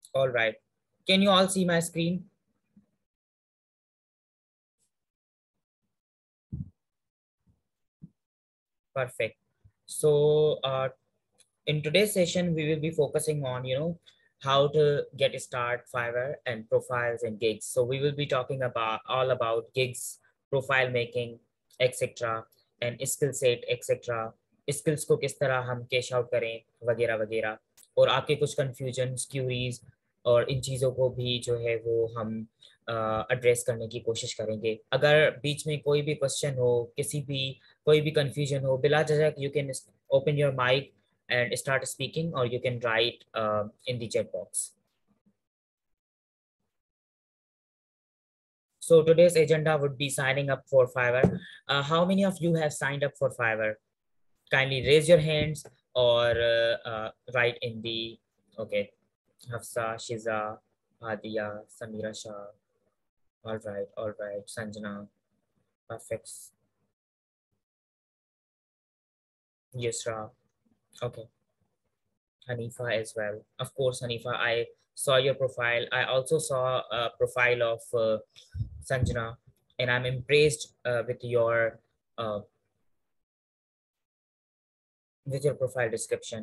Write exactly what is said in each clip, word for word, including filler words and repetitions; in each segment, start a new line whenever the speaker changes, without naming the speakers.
All right. Can you all see my screen? Perfect. So, uh, in today's session, we will be focusing on, you know, how to get a start Fiverr and profiles and gigs. So we will be talking about all about gigs, profile making, et cetera, and skill set, et cetera. Skills को किस तरह हम cash out करें वगैरह वगैरह और आपके कुछ कंफ्यूजन क्यूरीज और इन चीज़ों को भी जो है वो हम एड्रेस करने की कोशिश करेंगे. अगर बीच में कोई भी क्वेश्चन हो, किसी भी कोई भी कंफ्यूजन हो, बिला झिझक you can open your mic and start speaking, or you can write uh, in the chat box. So today's agenda would be signing up for Fiverr. Uh, how many of you have signed up for Fiverr? Kindly raise your hands or uh, uh, write in the, okay, Hafsa, Shiza, Hadia, Samira Shah. All right, all right, Sanjana, perfect. Yusra, okay. Hanifa as well. Of course, Hanifa, I saw your profile. I also saw a profile of uh, Sanjana, and I'm impressed uh, with your uh, with your profile description.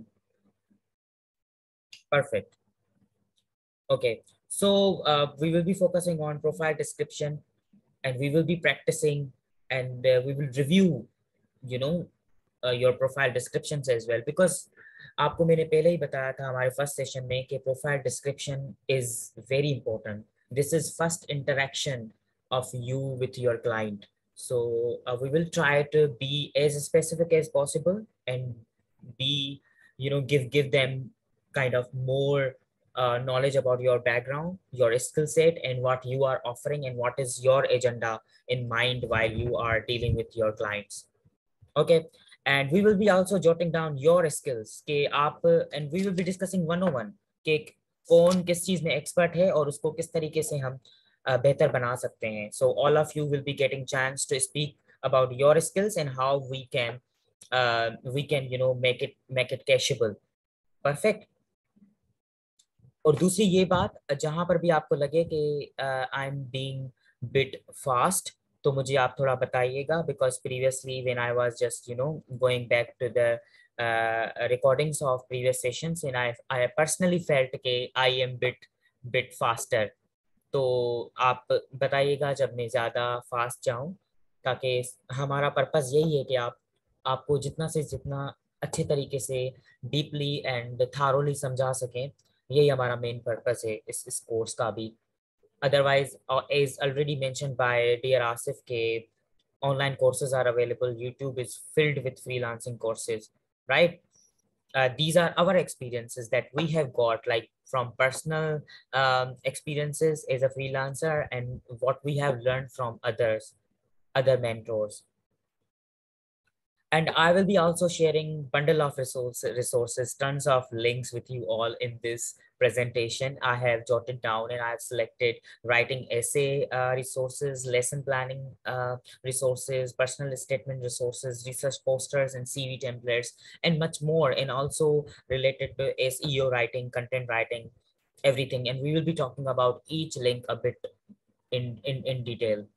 Perfect. Okay, so uh, we will be focusing on profile description, and we will be practicing, and uh, we will review, you know, uh, your profile descriptions as well, because आपको मैंने पहले ही बताया था हमारे first session में कि profile description is very important. This is first interaction of you with your client. So uh, we will try to be as specific as possible and be, you know, give give them kind of more uh, knowledge about your background, your skill set, and what you are offering and what is your agenda in mind while you are dealing with your clients. Okay, and we will be also jotting down your skills के आप, and we will be discussing one on one कि कौन किस चीज में expert है और उसको किस तरीके से हम uh, बेहतर बना सकते हैं. So all of you will be getting chance to speak about your skills and how we can uh, we can, you know, make it make it cashable. Perfect. और दूसरी ये बात, जहां पर भी आपको लगे कि I am being bit fast, तो मुझे आप थोड़ा बताइएगा, because previously when I was just, you know, going back to the recordings of previous sessions, and I I personally felt कि I am bit bit faster. तो आप बताइएगा जब मैं ज़्यादा फास्ट जाऊं, ताकि हमारा पर्पस यही है कि आप आपको जितना से जितना अच्छे तरीके से डीपली एंड थारोली समझा सकें. यही हमारा मेन पर्पस है इस इस कोर्स का भी. Otherwise as already mentioned by dear Asif के online courses are available. YouTube is filled with freelancing courses, right? Uh, these are our experiences that we have got, like from personal um, experiences as a freelancer and what we have learned from others, other mentors. And I will be also sharing bundle of resource, resources, tons of links with you all in this presentation. I have jotted down and I've selected writing essay uh, resources, lesson planning uh, resources, personal statement resources, research posters and C V templates, and much more, and also related to S E O writing, content writing, everything. And we will be talking about each link a bit in, in, in detail.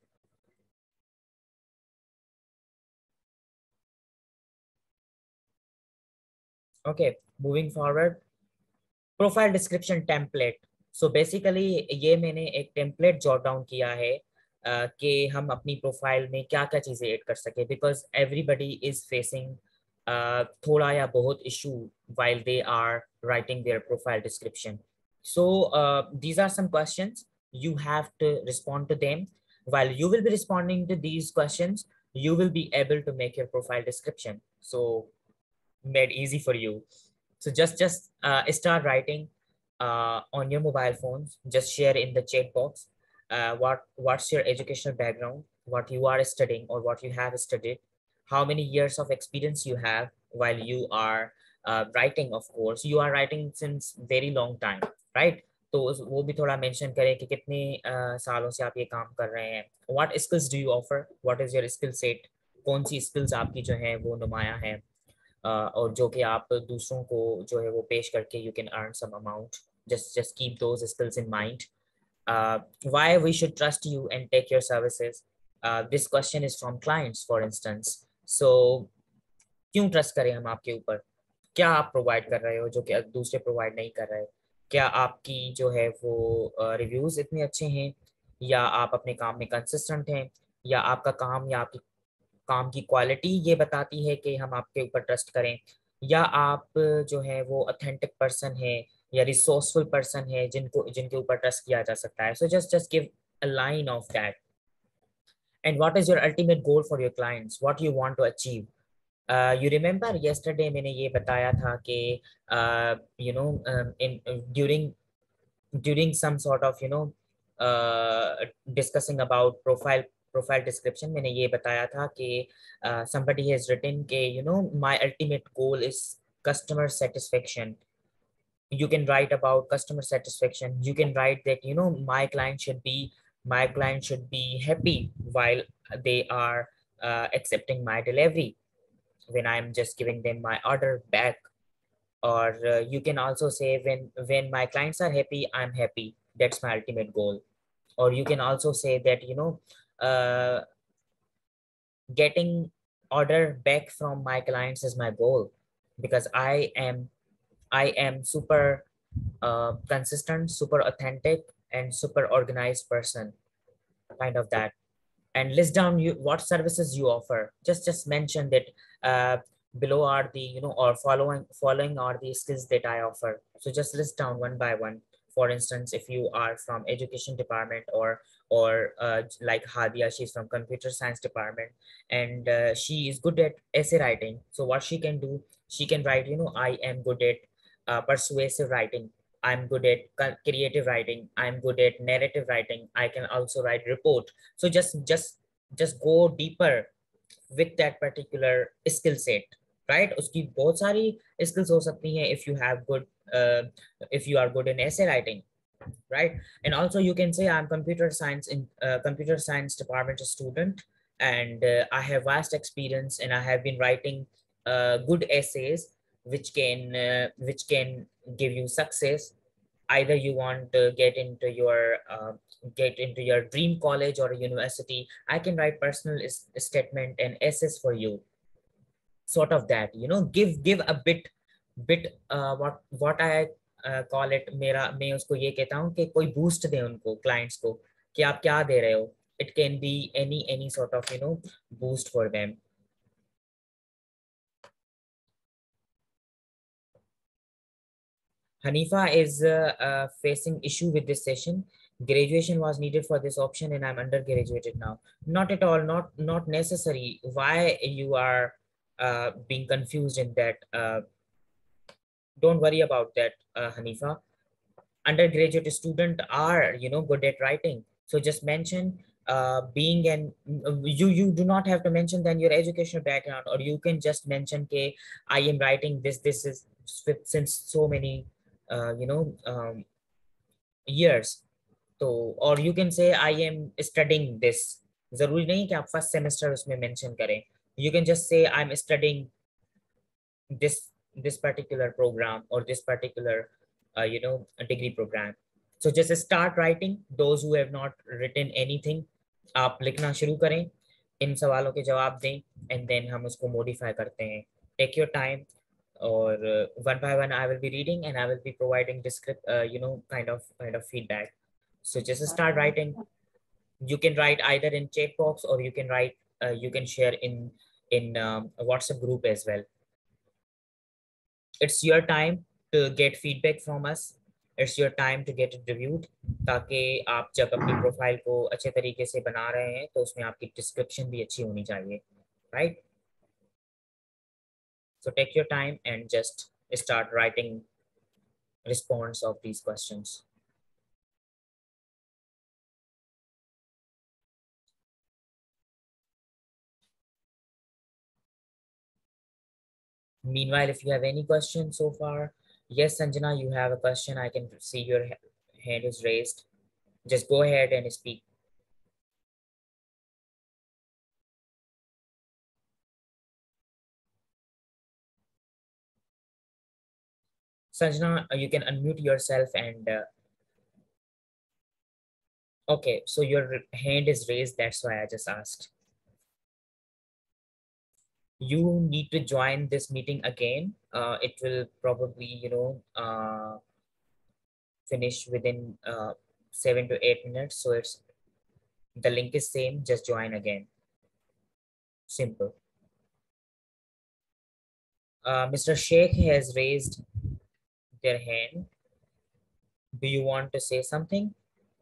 Okay, moving forward. Profile description template. So basically ये मैंने एक template jot down किया है uh, कि हम अपनी profile में क्या क्या चीज़ें ऐड कर सके, बिकॉज एवरीबडी इज फेसिंग थोड़ा या बहुत issue while they are writing their profile description. So uh, these are some questions. You have to respond to them. While you will be responding to these questions, you will be able to make your profile description. So made easy for you. So just just uh, start writing uh, on your mobile phones. Just share in the chat box uh, what what's your educational background, what you are studying or what you have studied, how many years of experience you have while you are uh, writing. Of course, you are writing since very long time, right? तो वो भी थोड़ा mention करें कि कितने uh, सालों से आप ये काम कर रहे हैं. What skills do you offer? What is your skill set? कौन सी skills आपकी जो है वो नुमाया है और जो कि आप दूसरों को जो है वो पेश करके you can earn some amount. just just keep those skills in mind. Uh, why we should trust you and take your services? Uh, this question is from clients, for instance. So क्यों trust करें हम आपके ऊपर? क्या आप provide कर रहे हो जो कि दूसरे प्रोवाइड नहीं कर रहे? क्या आपकी जो है वो रिव्यूज इतने अच्छे हैं, या आप अपने काम में कंसिस्टेंट हैं, या आपका काम या आपकी काम की क्वालिटी ये बताती है कि हम आपके ऊपर ट्रस्ट करें, या आप जो है वो ऑथेंटिक पर्सन है या रिसोर्सफुल पर्सन है जिनको जिनके ऊपर ट्रस्ट किया जा सकता है. So just just give a line of that. And what is your ultimate goal for your clients? What you want to achieve? You remember yesterday मैंने ये बताया था कि you know in during during some sort of you know uh, discussing about profile profile description, मैंने ये बताया था कि uh, somebody has written कि you know my ultimate goal is customer satisfaction. You can write about customer satisfaction. You can write that you know my client should be my client should be happy while they are uh, accepting my delivery, when I'm just giving them my order back. Or uh, you can also say when when my clients are happy, I'm happy. That's my ultimate goal. Or you can also say that you know uh, getting order back from my clients is my goal, because i am i am super uh, consistent, super authentic, and super organized person, kind of that. And list down you what services you offer. Just just mention that uh, below are the you know or following following are the skills that I offer. So just list down one by one. For instance, if you are from education department, or or uh, like Hadia, she's from computer science department, and uh, she is good at essay writing. So what she can do, she can write, you know I am good at uh, persuasive writing, I'm good at creative writing, I'm good at narrative writing, I can also write report. So just just just go deeper with that particular skill set, right? उसकी बहुत सारी skills हो सकती हैं if you have good uh, if you are good in essay writing, right? And also you can say I'm computer science in uh, computer science department student, and uh, I have vast experience and I have been writing uh, good essays which can uh, which can give you success. Either you want to get into your uh, get into your dream college or university, I can write personal statement and essays for you. Sort of that, you know give give a bit bit uh, what what I uh, call it, मेरा मैं उसको ये कहता हूँ कि कोई boost दे उनको clients को कि आप क्या दे रहे हो. It can be any any sort of you know boost for them. Hanifa is uh, uh, facing issue with this session. Graduation was needed for this option, and I'm undergraduated now. Not at all. Not not necessary. Why you are uh, being confused in that? Uh, don't worry about that, uh, Hanifa. Undergraduate student are you know good at writing. So just mention uh, being an you you do not have to mention then your educational background, or you can just mention okay, I am writing this this is since so many uh, you know um, years. तो or you can say I am studying this. जरूरी नहीं कि आप first semester उसमें mention करें. You can just say I'm studying this this particular program or this particular uh, you know degree program. So just start writing. Those who have not written anything, आप लिखना शुरू करें, इन सवालों के जवाब दें, and then हम उसको modify करते हैं. Take your time, or uh, one by one I will be reading and I will be providing descript uh, you know kind of kind of feedback. So just start writing. You can write either in chat box, or you can write uh, you can share in in um, a WhatsApp group as well. It's your time to get feedback from us. It's your time to get it reviewed, ताकि आप जब अपनी profile को अच्छे तरीके से बना रहे हैं तो उसमें आपकी डिस्क्रिप्शन भी अच्छी होनी चाहिए, right? So take your time and just start writing response of these questions. Meanwhile, if you have any questions so far, yes, Sanjana, you have a question. I can see your hand is raised. Just go ahead and speak. Sanjana, uh, you can unmute yourself and uh, okay, so your hand is raised. That's why I just asked. You need to join this meeting again. Uh, it will probably, you know, uh, finish within uh, seven to eight minutes. So it's the link is same. Just join again. Simple. Uh, Mister Sheikh has raised their hand. Do you want to say something?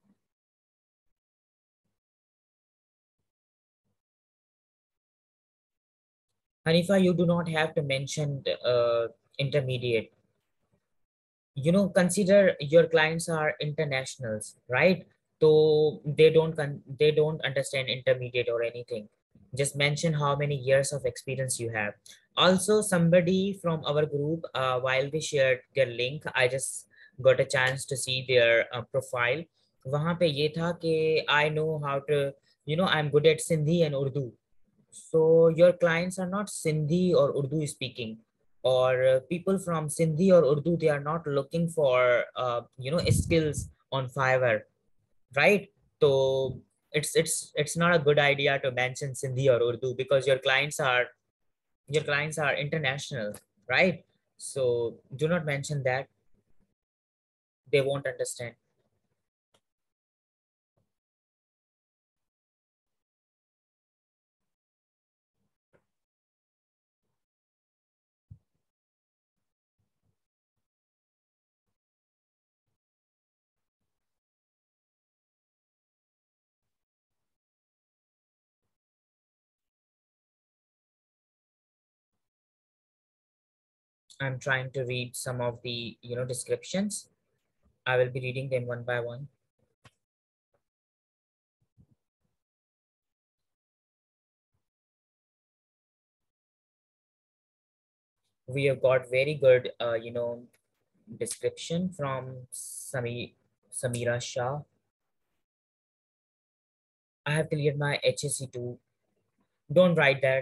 Hanifa, you do not have to mention uh, intermediate. You know, consider your clients are internationals, right? So they don't con- they don't understand intermediate or anything. Just mention how many years of experience you have. Also, somebody from our group, uh, while we shared their link, I just got a chance to see their uh, profile. वहाँ पे ये था कि I know how to, you know, I'm good at Sindhi and Urdu. So your clients are not Sindhi or Urdu speaking, or uh, people from Sindhi or Urdu. They are not looking for uh, you know skills on Fiverr, right? So it's it's it's not a good idea to mention Sindhi or Urdu because your clients are your clients are international, right? So do not mention that. They won't understand. I'm trying to read some of the you know descriptions. I will be reading them one by one. We have got very good uh, you know description from Sami, Samira Shah. I have cleared my H S C too. Don't write that.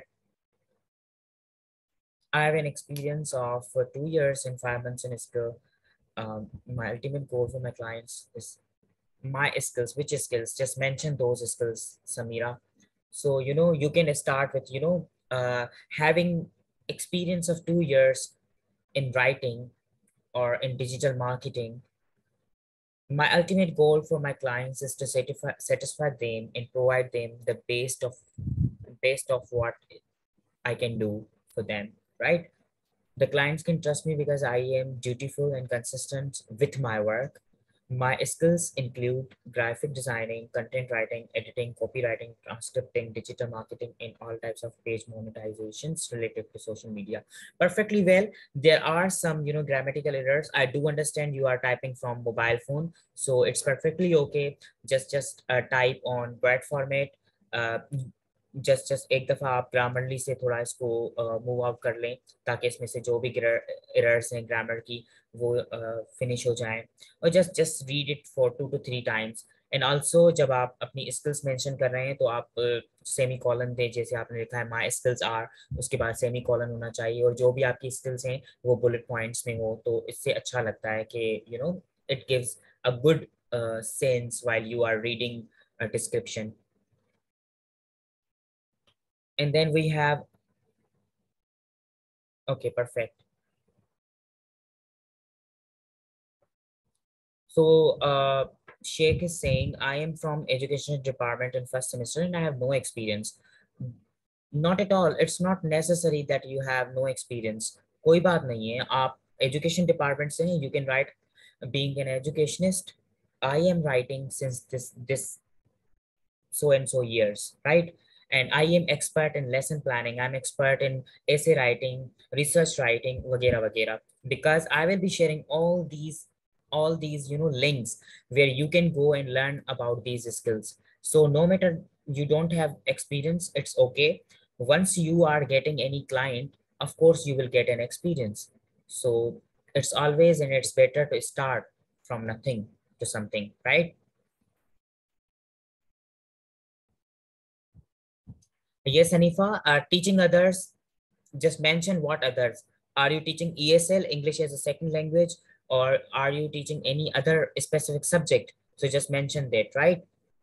I have an experience of uh, two years and five months in skill. Um, my ultimate goal for my clients is my skills. Which skills? Just mention those skills, Samira. So, you know, you can start with, you know, uh, having experience of two years in writing or in digital marketing. My ultimate goal for my clients is to satisfy, satisfy them and provide them the best of best of what I can do for them, right? The clients can trust me because I am dutiful and consistent with my work. My skills include graphic designing, content writing, editing, copywriting, transcripting, digital marketing, and all types of page monetizations related to social media. Perfectly well. There are some, you know, grammatical errors. I do understand you are typing from mobile phone, so it's perfectly okay. Just just uh, type on word format. Uh, just just एक दफा आप Grammarly से थोड़ा इसको move out कर लें ताकि इसमें से जो भी एरर्स हैं ग्रामर की वो फिनिश हो जाएं और just just read it for two two three times and also जब आप अपनी स्किल्स मेंशन कर रहे हैं तो आप सेमी कॉलन दें जैसे आपने लिखा है माय स्किल्स आर उसके बाद सेमी कॉलन होना चाहिए और जो भी आपकी स्किल्स हैं वो बुलेट पॉइंट्स में हो तो इससे अच्छा लगता है कि you know it gives a good sense while you are reading a description. And then we have, okay, perfect. So uh, Sheikh is saying, I am from education department in first semester and I have no experience. Not at all. It's not necessary that you have no experience. कोई बात नहीं है आप education department से हैं, you can write being an educationist. I am writing since this this so and so years, right? And I am expert in lesson planning. I'm expert in essay writing, research writing, vagera vagera. Because I will be sharing all these, all these, you know, links where you can go and learn about these skills. So no matter you don't have experience, it's okay. Once you are getting any client, of course you will get an experience. So it's always and it's better to start from nothing to something, right? Yes, Hanifa, uh, teaching others, just mention what others. Are you teaching E S L, English as a second language? or are you teaching any other specific subject? So just mention that, right?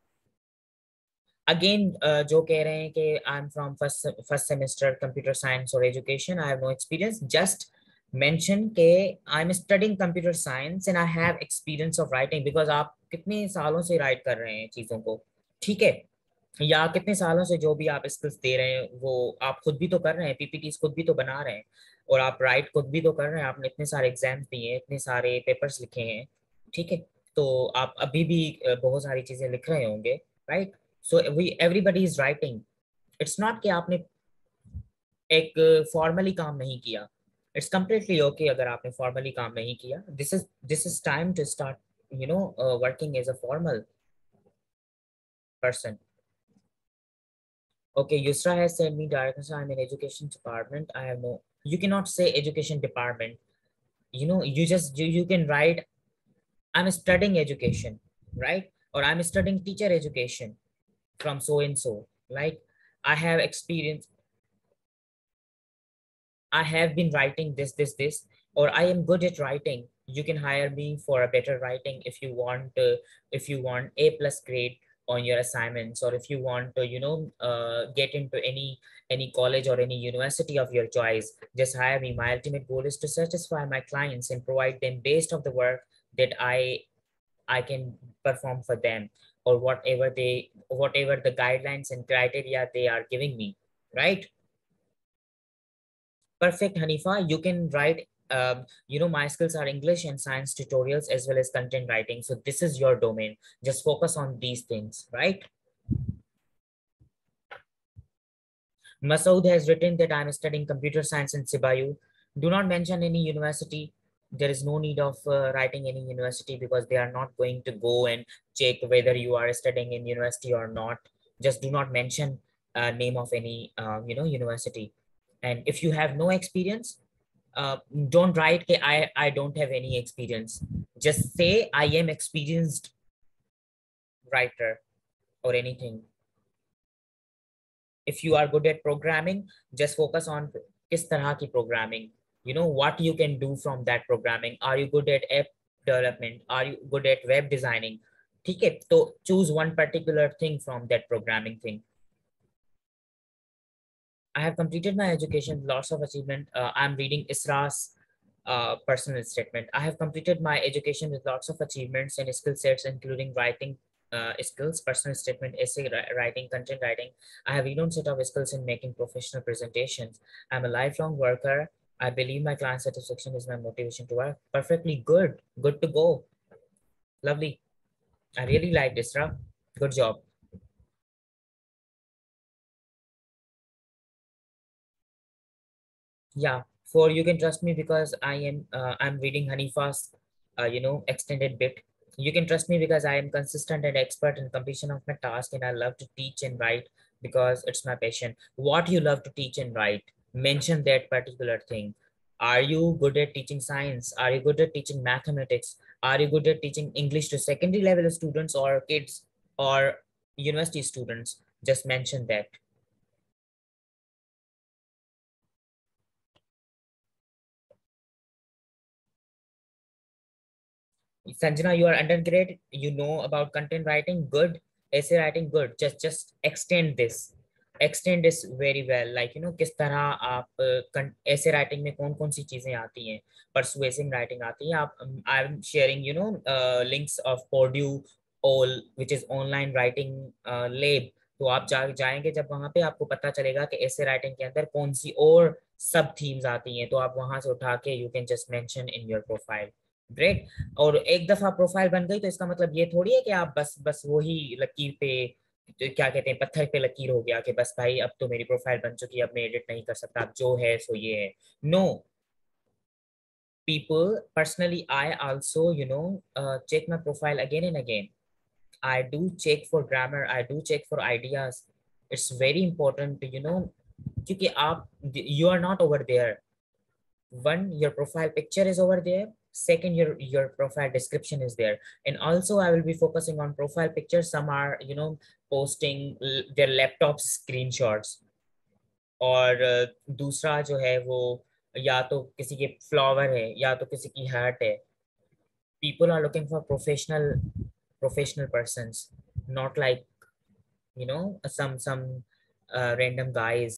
Again, uh, जो कह रहे हैं कि I'm from first first semester computer science or education, I have no experience. Just mention कि I'm studying computer science and I have experience of writing, because आप कितने सालों से write कर रहे हैं चीजों को, ठीक है? या कितने सालों से जो भी आप स्किल्स दे रहे हैं वो आप खुद भी तो कर रहे हैं, पीपीटीज खुद भी तो बना रहे हैं, और आप राइट खुद भी तो कर रहे हैं, आपने इतने सारे एग्जाम्स दिए हैं, इतने सारे पेपर्स लिखे हैं, ठीक है? तो आप अभी भी अ, बहुत सारी चीजें लिख रहे होंगे, right? So we everybody is writing. It's not कि आपने एक फॉर्मली काम नहीं किया. इट्स कम्प्लीटली ओके अगर आपने फॉर्मली काम नहीं किया. This is this is time to start, you know, uh, working as a formal person. Okay, Yusra has sent me directly. I'm in education department. I have no. You cannot say education department. You know, you just you, you can write. I'm studying education, right? Or I'm studying teacher education from so and so. Like I have experience. I have been writing this, this, this, or I am good at writing. You can hire me for a better writing if you want. Uh, if you want A plus grade on your assignments, or if you want to, you know, uh, get into any any college or any university of your choice, just hire me. My ultimate goal is to satisfy my clients and provide them based of the work that I I can perform for them, or whatever they whatever the guidelines and criteria they are giving me, right? Perfect, Hanifa. You can write, um, you know, my skills are English and science tutorials as well as content writing. So this is your domain. Just focus on these things, right? Masood has written that I'm studying computer science in Sibayu. Do not mention any university. There is no need of uh, writing any university, because they are not going to go and check whether you are studying in university or not. Just do not mention uh, name of any, uh, you know, university. And if you have no experience, uh, don't write ke I, I don't have any experience. Just say I am experienced writer or anything. If you are good at programming, just focus on kis tarah ki programming. You know what you can do from that programming. Are you good at app development? Are you good at web designing? ठीक है, तो choose one particular thing from that programming thing. I have completed my education, lots of achievement. Uh, I'm reading Isra's uh, personal statement. I have completed my education with lots of achievements and skill sets, including writing uh, skills, personal statement, essay writing, content writing. I have renowned set of skills in making professional presentations. I'm a lifelong worker. I believe my client satisfaction is my motivation to work. Perfectly good. Good to go. Lovely. I really like Isra. Good job. Yeah, for you can trust me because I am uh, I'm reading Hanifa's uh, you know extended bit. You can trust me because I am consistent and expert in completion of my task, and I love to teach and write because it's my passion. What you love to teach and write, mention that particular thing. Are you good at teaching science? Are you good at teaching mathematics? Are you good at teaching English to secondary level students or kids or university students? Just mention that. Sanjana, you are undergrad, you know about content writing, good. Essay writing, good. Just just extend this. Extend this very well. Like, you know, किस तरह आप uh, essay writing में कौन कौन सी चीजें आती हैं, persuasive writing आती है. आप I'm sharing, you know, uh, links of Purdue all, which is online writing uh, lab. तो आप जा जाएंगे जब वहां पे आपको पता चलेगा कि ऐसे राइटिंग के अंदर कौन सी और सब थीम्स आती हैं, तो आप वहां से उठा के you can just mention in your profile. Great. और एक दफा प्रोफाइल बन गई तो इसका मतलब ये थोड़ी है कि आप बस बस वही लकीर पे, तो क्या कहते हैं, पत्थर पे लकीर हो गया कि बस भाई अब तो मेरी प्रोफाइल बन चुकी है, अब मैं एडिट नहीं कर सकता, अब जो है सो ये है. No. People personally, I also, you know, uh, check my profile again and again. I do check for grammar, I do check for ideas. It's very important to, you know, क्योंकि आप you are not over there. One, your profile picture is over there. Second, your your profile description is there. And also I will be focusing on profile pictures. Some are, you know, posting their laptop screenshots. और दूसरा जो है वो या तो किसी के flower है या तो किसी की हार्ट है. people are looking for professional professional persons, not like, you know, some some uh, random guys